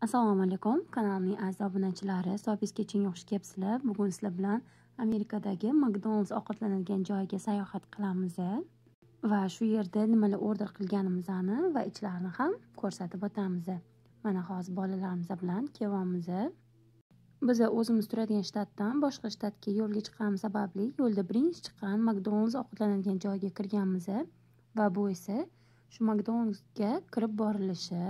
Assalomu alaykum, kanalimning aziz obunachilari. Hisobingizga keng yaxshi kelibsizlar. Bugun sizlar bilan Amerikadagi McDonald's ovqatlanadigan joyga sayohat qilamiz va shu yerda nimalar order qilganimizni va ichlarini ham ko'rsatib o'tamiz. Mana hozir bolalarimiz bilan kelyapmiz. Biz o'zimiz turadigan shtatdan boshqa shtatga yo'lga chiqqanimiz sababli yo'lda birinchi chiqqan McDonald's ovqatlanadigan joyga kirganmiz va bu esa shu McDonald'sga kirib borilishi.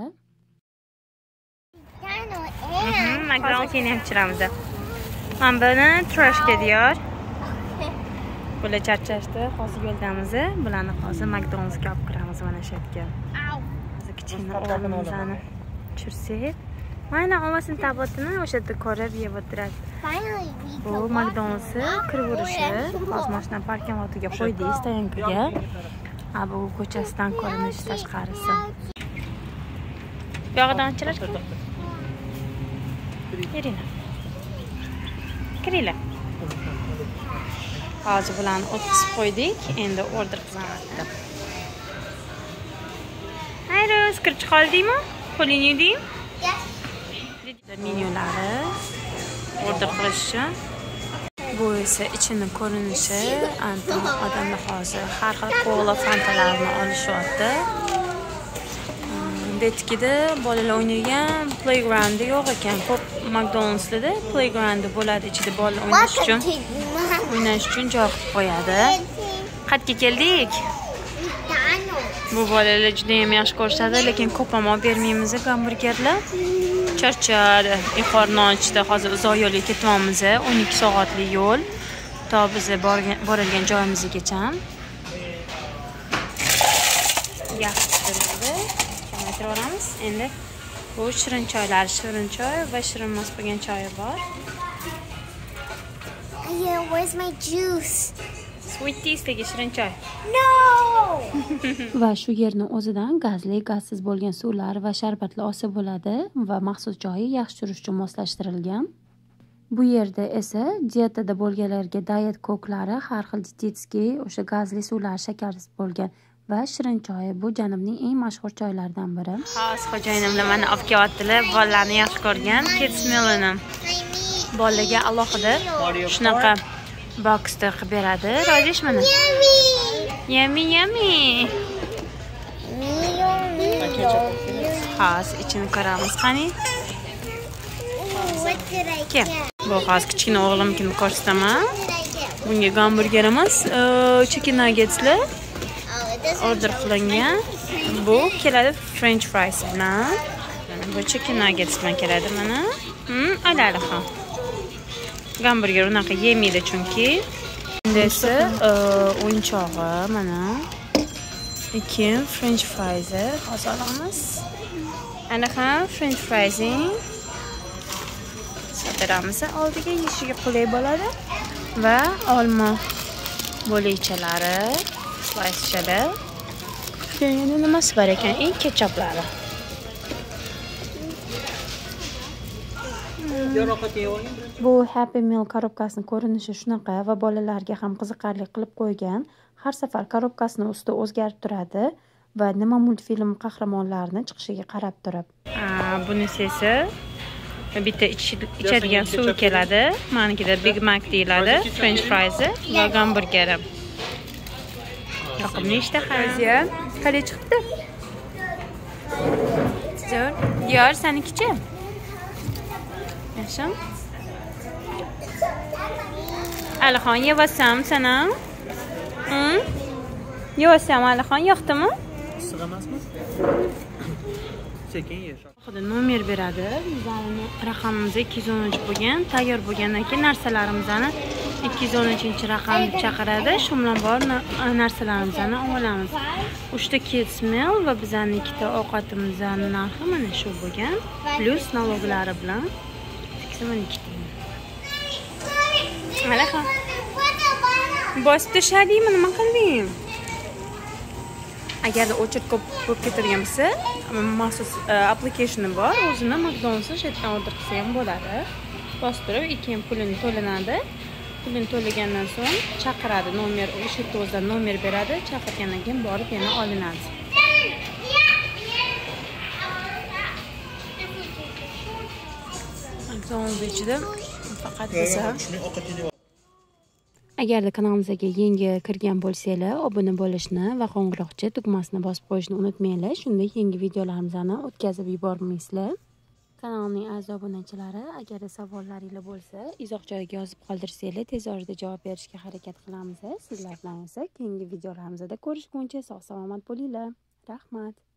McDonald's yeni yapchiramiz. Mana buni trashga diyor. Bular charchashdi. Hozir yo'ldamiz. Bularni hozir McDonald'sga olib kiramiz mana shu yerga. Hozir kichkina o'g'limizni tushirsak, mana omasini tabotini o'sha yerda ko'rib yeb o'tiradi. Bu McDonald's kirvurishi. Hozir mashina parkomotiga qo'ydik, stoyankaga. Bu ko'chasidan ko'rinishi tashqarisi. Bu yoqdan chirar. Kiringlar. Kiringlar. Hozir bularni o'tkazib qo'ydik. Endi order qilamiz. Hayros, kirib chiqa oldingmi? Qo'lingni yuvding? Menyulari order qilish uchun. Bu esa ichini ko'rinishi. Odamlar hozir har xil kola fantalarni olishyapti. Detkida bolalar o'ynaydigan playground yo'q ekan. Ko'p McDonald'sda playground bo'ladi, ichida bolalar o'ynash uchun joy qilib qo'yadi. Qayerga keldik? Bu bolalar juda ham yaxshi ko'rishadi, lekin ko'p ham olib bermaymiz hamburgerlar. Charchadi. Qorni ochdi. Hozir uzoq yo'lga ketyapmiz. 12 soatlik yo'l. To biz boradigan joyimizgacha. Yaxshi. Olamiz. Endi bu shirin choylar, shirin choy va shirin emas bo'lgan choy bor. Yeah, where's my juice? Sweet tea'dagi shirin choy. No! Va shu yerning o'zidan gazli, gazsiz bo'lgan suvlar va sharbatlar olsa bo'ladi va maxsus joyi yaxshi turish uchun moslashtirilgan. Bu yerda esa dietada bo'lganlarga diet koklari, har xil dietskiy, o'sha gazli suvlar, shakarsiz bo'lgan va shirin choy bu janubning eng mashhur choylaridan biri. Hozir xo'jayinim bilan mana olib kelyaptilar. Bolalarni yaxshi ko'rgan kids meal'ini. Bolalarga alohida shunaqa boxda qilib beradi. Rozish mana. Yummy yummy. Hozir ichini ko'ramiz. Qani? Kim? Bu hozir kichkina o'g'limnikini ko'rsataman. Bunga hamburger emas, chicken nuggetslar order qilingan. Bu keladi French fries bilan. Bu chicken nuggets bilan keladi mana. Alali ham. Hamburger unaqa yemaydi chunki. Endi esa o'yinchog'i mana. Keyin French fries hozir olamiz. Ana ham French friesing. Sotiramiz. Oldiga yeyishiga qulay bo'ladi va olma bo'lichalari slice'chada. Yana nimasi bor ekan? Ketchuplari. Bu Happy Meal korobkasining ko'rinishi shunaqa va bolalarga ham qiziqarli qilib qo'ygan. Har safar korobkasini usti o'zgarib turadi va nima multfilm qahramonlarini chiqishiga qarab turib. Bunisi esa bitta ichadigan suv keladi. Menikida Big Mac deyiladi, French fries va hamburgeri. Yoqimli ishtaha. Qalay chiqdi? Zo'r. Diyor, senikichi? Yaxshi. Alixon, yeyapsan sana? Yeyapsan Alixon, yoqdimi? Issiq emasmi? Sekin ye. Xudo nomer beradi. Bizning raqamimiz 213 bo'lgan. Tayyor bo'lgandan keyin narsalarimizni 213-raqam deb chaqiradi. Shu bilan bor narsalarimizni olamiz. 3 ta kids meal va bizning 2 ta ovqatimizning narxi mana shu bo'lgan. Plus naloglari bilan 82 ta. Mana ha. Bosib tashladingmi, nima qilding? Agarda o'chirib ko'p ketadigan bo'lsa, maxsus application bor. O'zini McDonald's shetdan order qilsa ham bo'ladi. Bostirib, keyin pulini to'lanadi. Pulini to'lagandan so'ng chaqiradi, nomer o'sha yerda o'zidan nomer beradi. Chaqirgandan keyin borib yana olinadi. So'nggi ichida faqat desa. Agarda kanalimizga yangi kirgan bo'lsanglar, obuna bo'lishni va qo'ng'iroqcha tugmasini bosib qo'yishni unutmanglar. Shunda yangi videolarimizni o'tkazib yubormaysizlar. Kanalning a'zo obunachilari, agar savollaringiz bo'lsa, izoh joyiga yozib qoldirsanglar, tez orada javob berishga harakat qilamiz. Sizlar bilan esa keyingi videolarimizda ko'rishguncha sog' salomat bo'linglar. Rahmat.